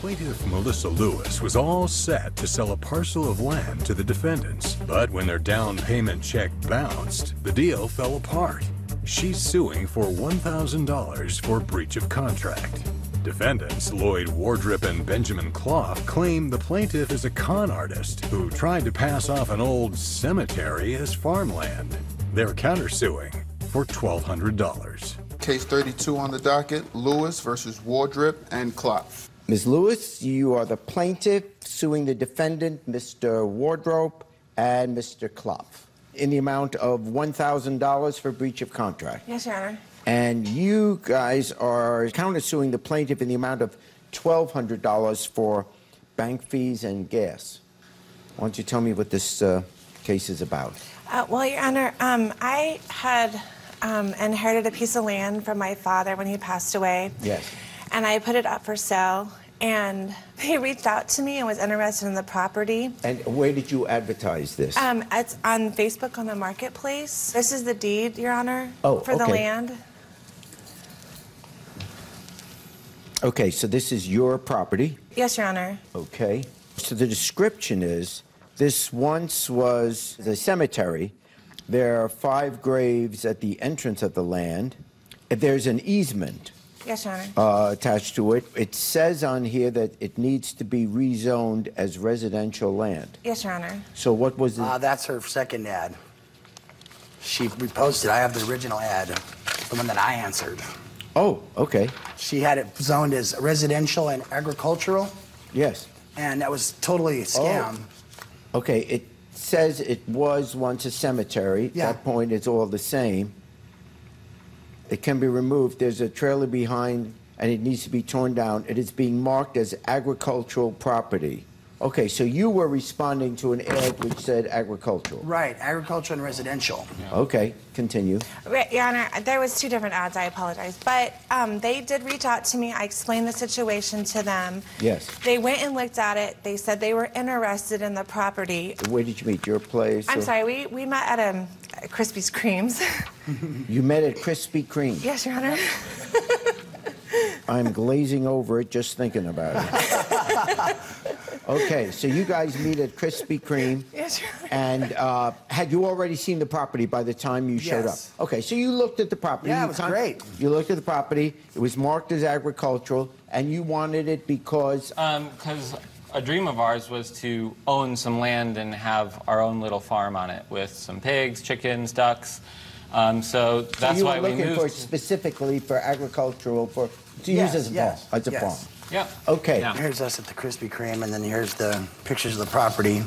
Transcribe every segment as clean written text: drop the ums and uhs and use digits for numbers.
Plaintiff Melissa Lewis was all set to sell a parcel of land to the defendants, but when their down payment check bounced, the deal fell apart. She's suing for $1,000 for breach of contract. Defendants Lloyd, Wardrip, and Benjamin Klopf claim the plaintiff is a con artist who tried to pass off an old cemetery as farmland. They're counter-suing for $1,200. Case 32 on the docket, Lewis versus Wardrip and Klopf. Ms. Lewis, you are the plaintiff suing the defendant, Mr. Wardrip and Mr. Klopf, in the amount of $1,000 for breach of contract. Yes, Your Honor. And you guys are countersuing the plaintiff in the amount of $1,200 for bank fees and gas. Why don't you tell me what this case is about? Well, Your Honor, I had inherited a piece of land from my father when he passed away. Yes. And I put it up for sale, and he reached out to me and was interested in the property. And where did you advertise this? It's on Facebook on the marketplace. This is the deed, Your Honor, for the okay. land. Okay, so this is your property? Yes, Your Honor. Okay. So the description is, this once was a cemetery. There are 5 graves at the entrance of the land. There's an easement. Yes, Your Honor. Attached to it. It says on here that it needs to be rezoned as residential land. Yes, Your Honor. So what was the... That's her second ad. She reposted. I have the original ad, the one that I answered. Oh, okay. She had it zoned as residential and agricultural. Yes. And that was totally a scam. Oh. Okay, it says it was once a cemetery. Yeah. That point is all the same. It can be removed. There's a trailer behind, and it needs to be torn down. It is being marked as agricultural property. Okay, so you were responding to an ad which said agricultural. Right, agriculture and residential. Yeah. Okay, continue. Your Honor, there was 2 different ads. I apologize. But they did reach out to me. I explained the situation to them. Yes. They went and looked at it. They said they were interested in the property. Where did you meet? Your place? I'm sorry, we met at Krispy Kreme's. You met at Krispy Kreme? Yes, Your Honor. I'm glazing over it just thinking about it. Okay, so you guys meet at Krispy Kreme. Yes, Your Honor. And had you already seen the property by the time you showed up? Yes. Okay, so you looked at the property. Yeah, it was great. You looked at the property. It was marked as agricultural, and you wanted it because... Because a dream of ours was to own some land and have our own little farm on it with some pigs, chickens, ducks. So that's why we moved. You were looking for it specifically for agricultural, to use as a farm. Yeah. Okay. Yeah. Here's us at the Krispy Kreme, and then here's the pictures of the property.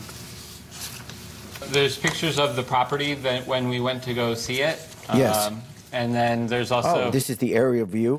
There's pictures of the property that when we went to go see it. Yes. And then there's also... Oh, this is the area view.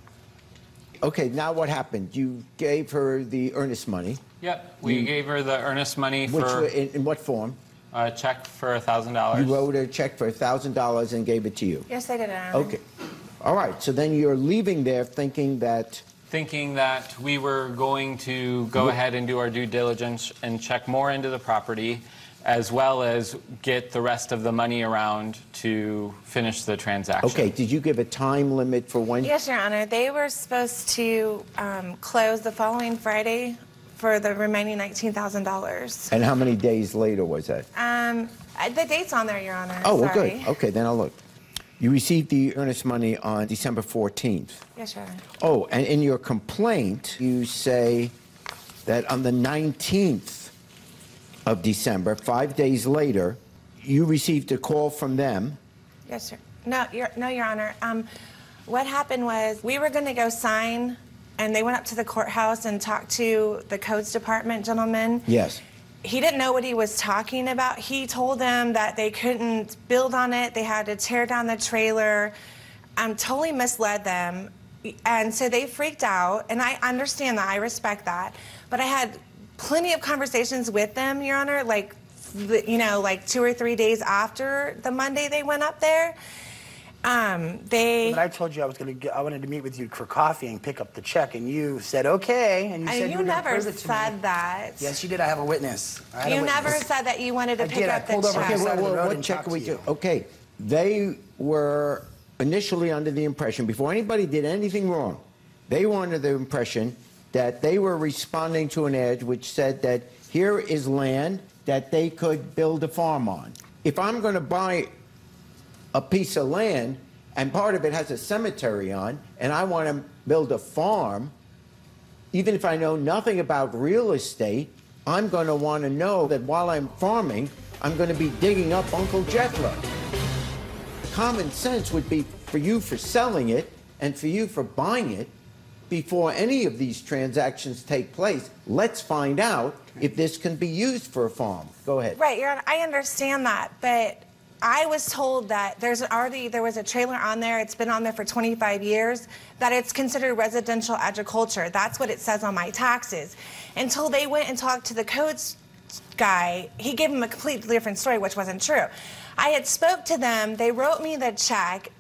Okay, now what happened? You gave her the earnest money. Yep. We gave her the earnest money for... In what form? A check for $1,000. You wrote her a check for $1,000 and gave it to you. Yes, I did, Your Honor. Okay. All right, so then you're leaving there thinking that we were going to go ahead and do our due diligence and check more into the property, as well as get the rest of the money around to finish the transaction. Okay, did you give a time limit for when? Yes, Your Honor. They were supposed to close the following Friday for the remaining $19,000. And how many days later was that? The date's on there, Your Honor. Oh, well, Sorry. good. Okay, then I'll look. You received the earnest money on December 14th. Yes, Your Honor. Oh, and in your complaint, you say that on the 19th of December, 5 days later, you received a call from them. Yes, sir. No, Your Honor. What happened was we were going to go sign, and they went up to the courthouse and talked to the codes department gentleman. Yes. He didn't know what he was talking about. He told them that they couldn't build on it. They had to tear down the trailer. Totally misled them. And so they freaked out, and I understand that. I respect that. But I had plenty of conversations with them, Your Honor, like 2 or 3 days after the Monday they went up there. But I told you I wanted to meet with you for coffee and pick up the check, and you said okay, and you said you never said that. Yes, you did. I have a witness. You never said that you wanted to pick up the check. Okay, well, what check are we doing? Okay, they were initially under the impression, before anybody did anything wrong, they were under the impression that they were responding to an ad which said that here is land that they could build a farm on. If I'm going to buy a piece of land and part of it has a cemetery on, and I want to build a farm, even if I know nothing about real estate, I'm going to want to know that while I'm farming, I'm going to be digging up Uncle Jethro. Common sense would be for you for selling it and for you for buying it. Before any of these transactions take place, let's find out if this can be used for a farm. Go ahead. Right, Your Honor, I understand that, but I was told that there was a trailer on there, it's been on there for 25 years, that it's considered residential agriculture. That's what it says on my taxes. Until they went and talked to the codes guy, he gave them a completely different story, which wasn't true. I had spoke to them, they wrote me the check.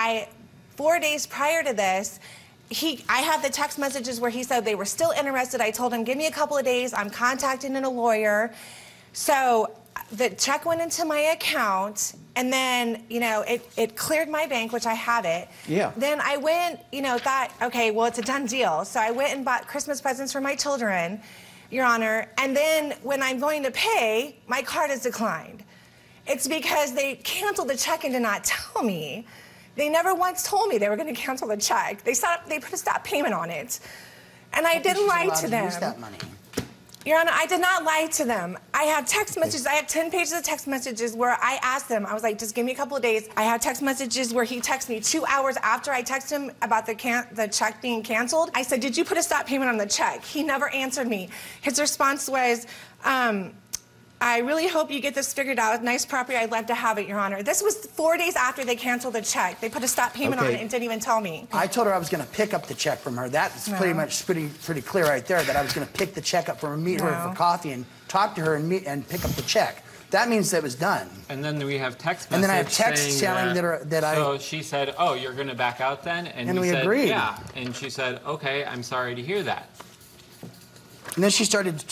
4 days prior to this, I have the text messages where he said they were still interested. I told him, give me a couple of days, I'm contacting a lawyer. So the check went into my account, and then, you know, it cleared my bank, which I have it. Yeah. Then I went, you know, thought, okay, well, it's a done deal. So I went and bought Christmas presents for my children, Your Honor, and then when I'm going to pay, my card is declined. It's because they canceled the check and did not tell me. They never once told me they were going to cancel the check. They put a stop payment on it. And I didn't lie to them. Use that money. Your Honor, I did not lie to them. I have text messages. I have 10 pages of text messages where I asked them, I was like, just give me a couple of days. I have text messages where he texted me 2 hours after I texted him about the check being canceled. I said, did you put a stop payment on the check? He never answered me. His response was, I really hope you get this figured out. Nice property. I'd love to have it, Your Honor. This was 4 days after they canceled the check. They put a stop payment on it and didn't even tell me. I told her I was going to pick up the check from her. That's pretty much pretty clear right there, that I was going to pick the check up from her, meet her for coffee and talk to her and pick up the check. That means that it was done. And then we have text message and then I have text telling that I... So she said, oh, you're going to back out then? And we said, agreed. Yeah. And she said, okay, I'm sorry to hear that. And then she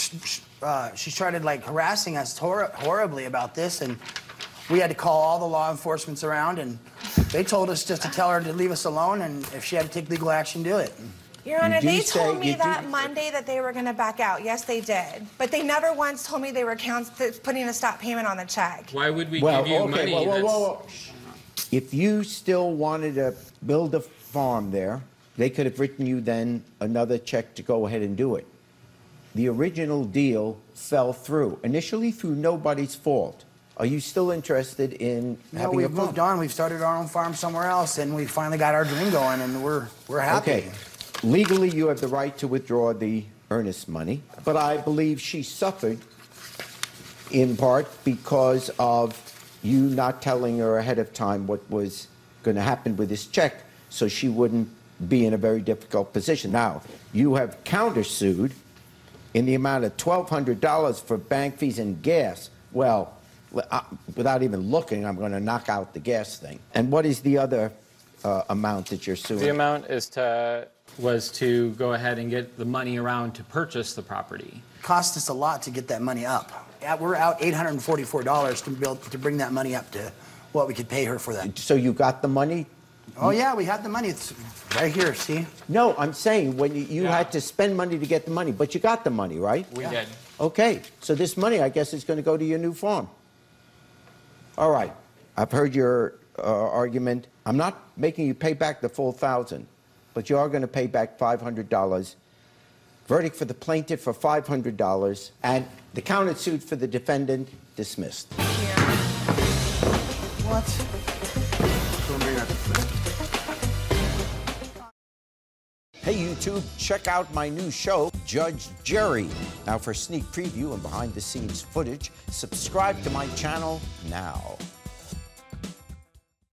started like harassing us horribly about this, and we had to call all the law enforcements around, and they told us just to tell her to leave us alone, and if she had to take legal action, do it. Your Honor, they told me that Monday that they were going to back out. Yes, they did. But they never once told me they were putting a stop payment on the check. Why would we give you money? Whoa. If you still wanted to build a farm there, they could have written you then another check to go ahead and do it. The original deal fell through, initially through nobody's fault. Are you still interested in having a farm? We've moved on. We've started our own farm somewhere else, and we finally got our dream going, and we're happy. Okay. Legally, you have the right to withdraw the earnest money, but I believe she suffered in part because of you not telling her ahead of time what was going to happen with this check, so she wouldn't be in a very difficult position. Now, you have countersued in the amount of $1,200 for bank fees and gas. Well, without even looking, I'm going to knock out the gas thing. And what is the other amount that you're suing? The amount was to go ahead and get the money around to purchase the property. It cost us a lot to get that money up. We're out $844 to bring that money up to what we could pay her for that. So you got the money? Oh, yeah, we had the money. It's right here, see? No, I'm saying when you had to spend money to get the money, but you got the money, right? We did. Okay, so this money, I guess, is going to go to your new farm. All right, I've heard your argument. I'm not making you pay back the full $1,000, but you are going to pay back $500. Verdict for the plaintiff for $500, and the counter-suit for the defendant dismissed. What? Hey YouTube, check out my new show, Judge Jerry. Now for a sneak preview and behind-the-scenes footage, subscribe to my channel now.